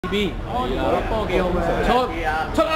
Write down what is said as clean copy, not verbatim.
B 係啦，波幾好嘅，出